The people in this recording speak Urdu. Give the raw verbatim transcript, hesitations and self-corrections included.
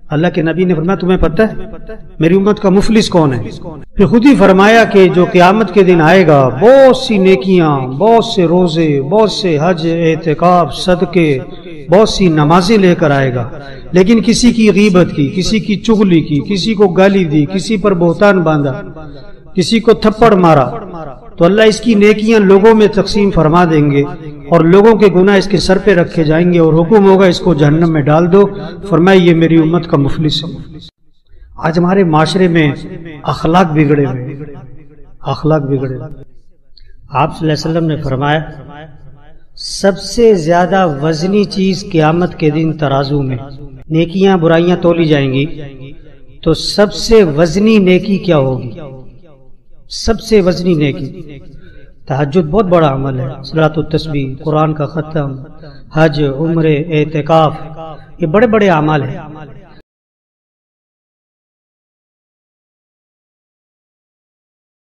اللہ کے نبی نے فرمایا تمہیں پتہ ہے میری امت کا مفلس کون ہے؟ پھر خود ہی فرمایا کہ جو قیامت کے دن آئے گا بہت سی نیکیاں، بہت سے روزے، بہت سے حج، اعتکاف، صدقے، بہت سی نمازیں لے کر آئے گا، لیکن کسی کی غیبت کی، کسی کی چغلی کی، کسی کو گالی دی، کسی پر بہتان باندھا، کسی کو تھپڑ مارا، تو اللہ اس کی نیکیاں لوگوں میں تقسیم فرما دیں گے اور لوگوں کے گناہ اس کے سر پہ رکھے جائیں گے اور حکم ہوگا اس کو جہنم میں ڈال دو۔ فرمایا یہ میری امت کا مفلس ہے۔ آج ہمارے معاشرے میں اخلاق بگڑے ہوئے، اخلاق بگڑے ہوئے۔ آپ صلی اللہ علیہ وسلم نے فرمایا سب سے زیادہ وزنی چیز قیامت کے دن ترازو میں، نیکیاں برائیاں تولی جائیں گی تو سب سے وزنی نیکی کیا ہوگی؟ سب سے وزنی نیکی تہجد بہت بڑا عمل ہے، صلاۃ التسبیح، قرآن کا ختم، حج، عمرے، اعتکاف، یہ بڑے بڑے اعمال ہیں،